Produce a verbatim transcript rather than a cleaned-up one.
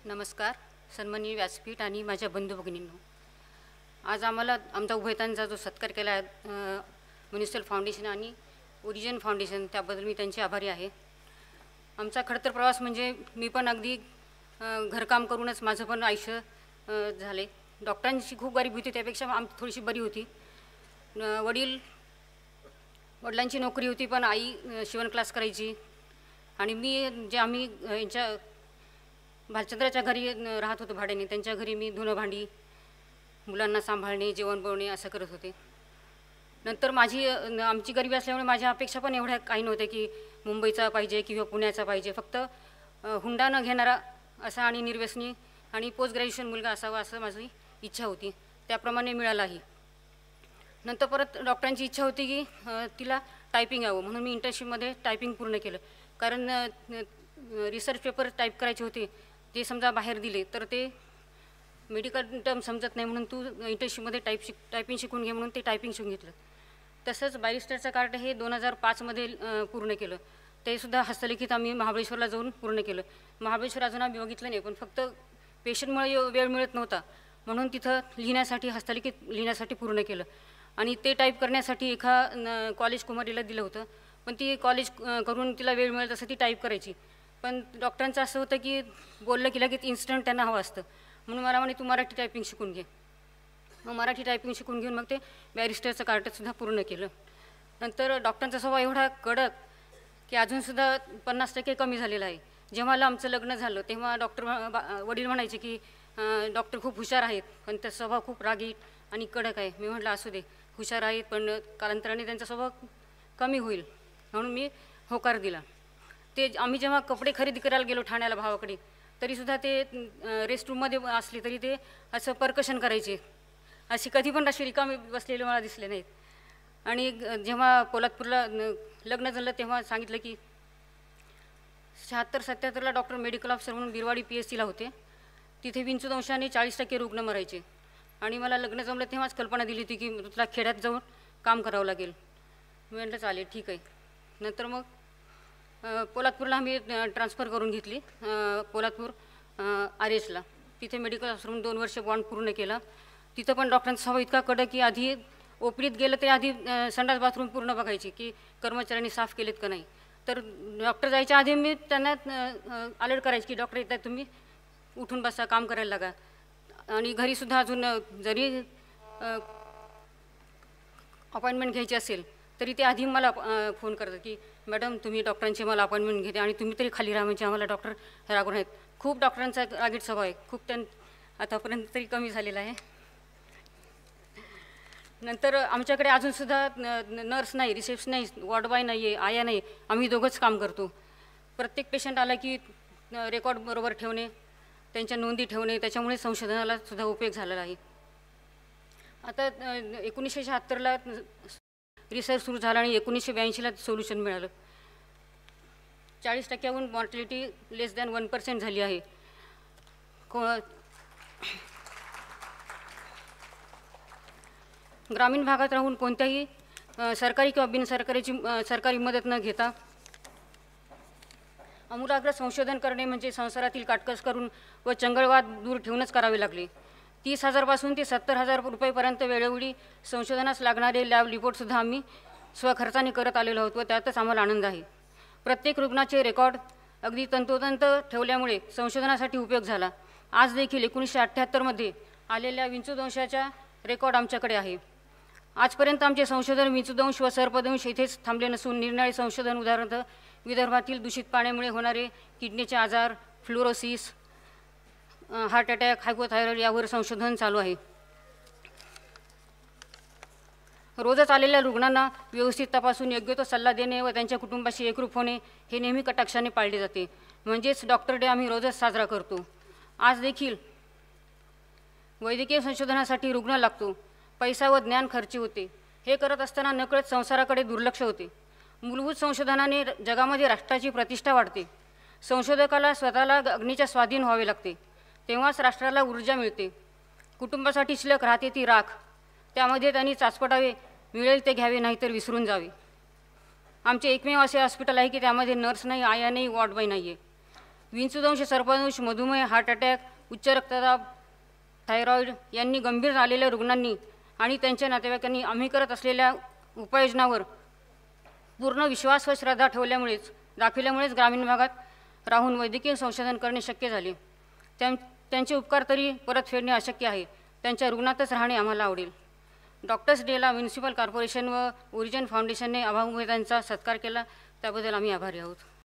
नमस्कार सन्माननीय व्यासपीठ आणि माझ्या बंधू भगिनींनो, आज आम्हाला आमचा उभयतांचा जो सत्कार केला आहे म्युनिसिपल फाउंडेशन आणि ओरिजिन फाउंडेशन, त्याबद्दल मी त्यांचे आभारी आहे। आमचा खडतर प्रवास म्हणजे मी पण अगदी घरकाम करूनच माझं पण आयुष्य झाले। डॉक्टरांची खूप गरीब होती, त्यापेक्षा आमची थोडीशी बरी होती। वडील वडिलांची नोकरी होती, पण आई शिवण क्लास करायची आणि मी जे आम्ही यांच्या भालचंद्राच्या घरी राहत होतो भाड्याने, त्यांच्या घरी मी धुणं भांडी, मुलांना सांभाळणे, जेवण बनवणे असं करत होते। नंतर माझी आमची गरिबी असल्यामुळे माझ्या अपेक्षा पण एवढ्या काही नव्हत्या की मुंबईचा पाहिजे किंवा पुण्याचा पाहिजे, फक्त हुंडा न घेणारा असा आणि निर्व्यसनी आणि पोस्ट ग्रॅज्युएशन मुलगा असावा असं माझी इच्छा होती। त्याप्रमाणे मिळालाही। नंतर परत डॉक्टरांची इच्छा होती की तिला टायपिंग यावं, म्हणून मी इंटर्नशिपमध्ये टायपिंग पूर्ण केलं। कारण रिसर्च पेपर टाईप करायचे होते, ते समजा बाहेर दिले तर ते मेडिकल टर्म समजत नाही, म्हणून तू इंटर्नशिपमध्ये टाईप शिक टायपिंग शिकून घे म्हणून ते टायपिंग शिकून घेतलं। तसंच बॅरिस्टरचं कार्ड हे दोन हजार पाचमध्ये पूर्ण केलं, ते सुद्धा हस्तलिखित आम्ही महाबळेश्वरला जाऊन पूर्ण केलं। महाबळेश्वर अजून आम्ही बघितलं नाही, पण फक्त पेशंटमुळे वेळ मिळत नव्हता म्हणून तिथं लिहिण्यासाठी हस्तलिखित लिहिण्यासाठी पूर्ण केलं। आणि ते टाईप करण्यासाठी एका कॉलेज कुमारीला दिलं होतं, पण ती कॉलेज करून तिला वेळ मिळत असं ती टाईप करायची, पण डॉक्टरांचं असं होतं की बोललं की लगेच इन्स्टंट त्यांना हवं असतं, म्हणून मला म्हणे तू मराठी टायपिंग शिकून घे। मग मराठी टायपिंग शिकून घेऊन मग ते बॅरिस्टरचं कार्डसुद्धा पूर्ण केलं। नंतर डॉक्टरांचा स्वभाव एवढा कडक की अजूनसुद्धा पन्नास टक्के कमी झालेला आहे। जेव्हा आमचं लग्न झालं तेव्हा डॉक्टर वडील म्हणायचे की डॉक्टर खूप हुशार आहेत, पण त्या स्वभाव खूप रागीट आणि कडक आहे। मी म्हटलं असू दे, हुशार आहेत पण कालांतराने त्यांचा स्वभाव कमी होईल, म्हणून मी होकार दिला। ते आम्ही जेव्हा कपडे खरेदी करायला गेलो ठाण्याला भावाकडे, तरीसुद्धा ते रेस्टरूममध्ये असले तरी ते असं पर्कशन करायचे, अशी कधी पण अशी रिकामी बसलेले मला दिसले नाहीत। आणि जेव्हा पोलादपूरला लग्न झालं तेव्हा सांगितलं की शहात्तर सत्याहत्तरला डॉक्टर मेडिकल ऑफिसर म्हणून बिरवाडी पी एस सीला होते, तिथे विंचूदंशाने चाळीस टक्के रुग्ण मरायचे। आणि मला लग्न जमलं तेव्हाच कल्पना दिली होती की तुला खेड्यात जाऊन काम करावं लागेल। मी म्हटलं चालेल ठीक आहे। नंतर मग पोलादपूरला आम्ही ट्रान्सफर करून घेतली, पोलादपूर आर एसला, तिथे मेडिकल ऑफिसर म्हणून दोन वर्ष बॉन्ड पूर्ण केला। तिथं पण डॉक्टरांचा स्वभाव इतका कडक की आधी ओपीडीत गेलं ते आधी संडास बाथरूम पूर्ण बघायची की कर्मचाऱ्यांनी साफ केलेत का नाही, तर डॉक्टर जायच्या आधी मी त्यांना अलर्ट करायची की डॉक्टर येतात तुम्ही उठून बसा, काम करायला लागा। आणि घरीसुद्धा अजून जरी अपॉइंटमेंट घ्यायची असेल तरी ते आधी मला फोन करतात की मॅडम तुम्ही डॉक्टरांची मला अपॉइंटमेंट घेते आणि तुम्ही तरी खाली राहा, म्हणजे आम्हाला डॉक्टर रागून आहेत। खूप डॉक्टरांचा रागीट स्वभाव आहे, खूप त्यां आतापर्यंत तरी कमी झालेला आहे। नंतर आमच्याकडे अजूनसुद्धा नर्स नाही, रिसेप्शन नाही, वॉर्ड बॉय नाही आहे, आया नाही, आम्ही दोघंच काम करतो। प्रत्येक पेशंट आला की रेकॉर्ड बरोबर ठेवणे, त्यांच्या नोंदी ठेवणे, त्याच्यामुळे संशोधनाला सुद्धा उपयोग झालेला आहे। आता एकोणीसशे शहात्तरला रिसर्च सुरू झाला आणि एकोणीसशे ब्याऐंशीला सोल्युशन मिळालं। चाळीस टक्क्याहून mortality less than one percent झाली आहे। ग्रामीण भागात राहून कोणत्याही सरकारी किंवा बिनसरकारीची सरकारी मदत न घेता आमूलाग्र संशोधन करणे म्हणजे संसारातील काटकस करून व चंगळवाद दूर ठेवूनच करावे लागले। तीस हजारपासून ते सत्तर हजार रुपयेपर्यंत वेळोवेळी संशोधनास लागणारे लॅब रिपोर्टसुद्धा आम्ही स्वखर्चाने करत आलेलो आहोत व त्यातच आम्हाला आनंद आहे। प्रत्येक रुग्णाचे रेकॉर्ड अगदी तंतोतंत ठेवल्यामुळे संशोधनासाठी उपयोग झाला। आज देखील एकोणीसशे अठ्ठ्याहत्तरमध्ये आलेल्या विंचूदंशाच्या रेकॉर्ड आमच्याकडे आहे। आजपर्यंत आमचे संशोधन विंचूदंश व सर्पदंश इथेच थांबले नसून निरनिराळे संशोधन, उदाहरणार्थ विदर्भातील दूषित पाण्यामुळे होणारे किडनीचे आजार, फ्लोरोसिस, हार्ट अटॅक, हायपोथायरॉइड यावर संशोधन चालू आहे। रोजच आलेल्या रुग्णांना व्यवस्थित तपासून योग्य तो सल्ला देणे व त्यांच्या कुटुंबाशी एकरूप होणे हे नेहमी कटाक्षाने पाळले जाते, म्हणजेच डॉक्टर डे आम्ही रोजच साजरा करतो। आज देखील वैद्यकीय संशोधनासाठी रुग्ण लागतो, पैसा व ज्ञान खर्ची होते, हे करत असताना नकळत संसाराकडे दुर्लक्ष होते। मूलभूत संशोधनाने जगामध्ये राष्ट्राची प्रतिष्ठा वाढते। संशोधकाला स्वतःला अग्नीच्या स्वाधीन व्हावे लागते, तेव्हाच राष्ट्राला ऊर्जा मिळते। कुटुंबासाठी शिल्लक राहते ती राख, त्यामध्ये त्यांनी चाचपटावे, मिळेल ते घ्यावे, नाहीतर विसरून जावे। आमचे एकमेव असे हॉस्पिटल आहे की त्यामध्ये नर्स नाही, आया नाही, वॉर्ड बॉय नाही आहे। विंचूदंश, सर्पदंश, मधुमेह, हार्ट अटॅक, उच्च रक्तदाब, थायरॉईड यांनी गंभीर झालेल्या रुग्णांनी आणि त्यांच्या नातेवाईकांनी आम्ही करत असलेल्या उपाययोजनावर पूर्ण विश्वास व श्रद्धा ठेवल्यामुळेच दाखविल्यामुळेच ग्रामीण भागात राहून वैद्यकीय संशोधन करणे शक्य झाले। त्यां त्यांचे उपकार तरी परत फेडणे अशक्य आहे। त्यांच्या रुग्णातच राहणे आम्हाला आवडेल। डॉक्टर्स डेला म्युनिसिपल कॉर्पोरेशन व ओरिजिन फाउंडेशनने अभावितांचा सत्कार केला, त्याबद्दल आम्ही आभारी आहोत।